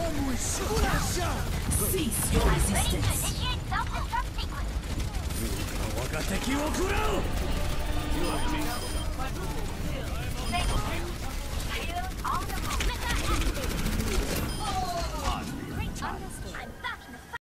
Cease your resistance. 我が敵を食らう。